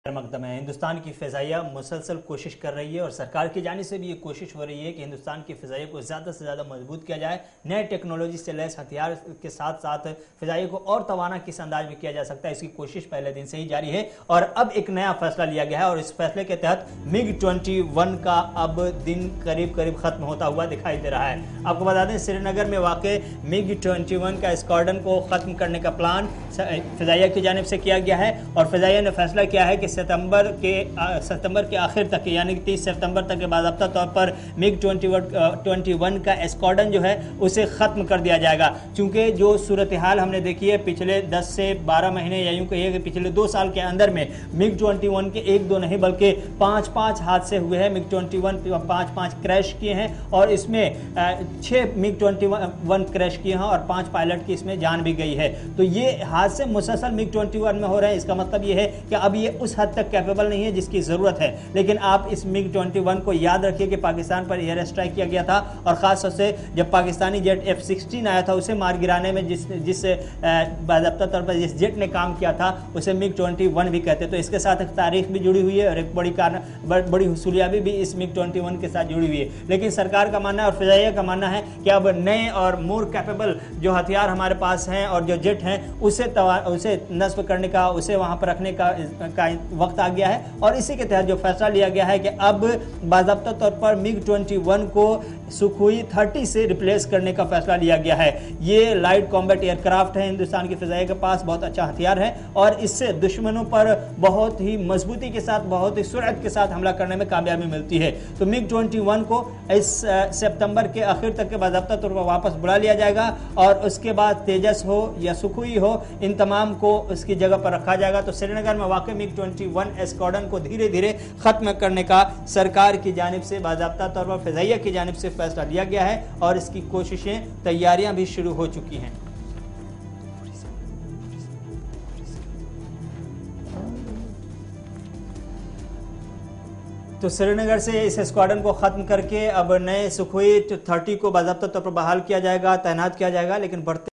मकदम है। हिंदुस्तान की फ़िज़ाइया मुसलसल कोशिश कर रही है और सरकार की जानिब से भी ये कोशिश हो रही है कि हिंदुस्तान की फ़िज़ाइया को ज़्यादा से ज़्यादा मजबूत किया जाए। नए टेक्नोलॉजी से लैस हथियार के साथ साथ फ़िज़ाइया को और तवाना किस अंदाज में किया जा सकता है, इसकी कोशिश पहले दिन से ही जारी है। और अब एक नया फैसला लिया गया है और इस फैसले के तहत MiG-21 का अब दिन करीब करीब ख़त्म होता हुआ दिखाई दे रहा है। आपको बता दें, श्रीनगर में वाक़ MiG-21 का स्क्वाड्रन को ख़त्म करने का प्लान फ़िज़ाइया की जानिब से किया गया है और फ़िज़ाइया ने फैसला किया है कि सितंबर के आखिर तक, यानी कि 30 सितंबर तक के बाज़ाब्ता तौर पर MiG-21 का स्क्वाड्रन जो है उसे ख़त्म कर दिया जाएगा। चूँकि जो सूरत हाल हमने देखी है पिछले 10 से 12 महीने, या यूँ कहिए कि पिछले 2 साल के अंदर में MiG-21 के 1-2 नहीं बल्कि 5-5 हादसे हुए हैं। MiG-21 5-5 क्रैश किए हैं और इसमें 6 MiG-21 क्रैश किए हैं और 5 पायलट की इसमें जान भी गई है। तो ये हादसे मुसलसल MiG-21 में हो रहे हैं। इसका मतलब ये है कि अब ये उस हद तक कैपेबल नहीं है जिसकी ज़रूरत है। लेकिन आप इस MiG-21 को याद रखिए कि पाकिस्तान पर एयर स्ट्राइक किया गया था और ख़ास तौर से जब पाकिस्तानी जेट F-16 आया था उसे मार गिराने में जिस बाज़ाब्ता तौर पर जिस जेट ने काम किया था उसे MiG-21 भी कहते। तो इसके साथ एक तारीख भी जुड़ी हुई है और एक बड़ी हुसूलियाबी भी इस MiG-21 के साथ जुड़ी हुई है। लेकिन सरकार का मानना है और फ़िज़ाइया का मानना है कि अब नए और मोर कैपेबल जो हथियार हमारे पास हैं और जो जेट हैं उसे नस्ब करने का, उसे वहाँ पर रखने का वक्त आ गया है। और इसी के तहत जो फैसला लिया गया है कि अब बाज़ाब्ता तौर पर MiG-21 को सुखोई 30 से रिप्लेस करने का फैसला लिया गया है। ये लाइट कॉम्बैट एयरक्राफ्ट है, हिंदुस्तान की फ़िज़ाइया के पास बहुत अच्छा हथियार है और इससे दुश्मनों पर बहुत ही मजबूती के साथ, बहुत ही सुरअत के साथ हमला करने में कामयाबी मिलती है। तो MiG-21 को इस सितंबर के आखिर तक के बाज़ाब्ता तौर पर वापस बुला लिया जाएगा और उसके बाद तेजस हो या सुखोई हो, इन तमाम को उसकी जगह पर रखा जाएगा। तो श्रीनगर में वाक़ MiG-21 स्क्वाड्रन को धीरे धीरे ख़त्म करने का सरकार की जानिब से, बाज़ाब्ता तौर पर फ़िज़ाइया की जानिब से फैसला लिया गया है और इसकी कोशिशें, तैयारियां भी शुरू हो चुकी हैं। तो श्रीनगर से इस स्क्वाड्रन को ख़त्म करके अब नए सुखोई 30 को बाज़ाब्ता तौर पर बहाल किया जाएगा, तैनात किया जाएगा। लेकिन बढ़ते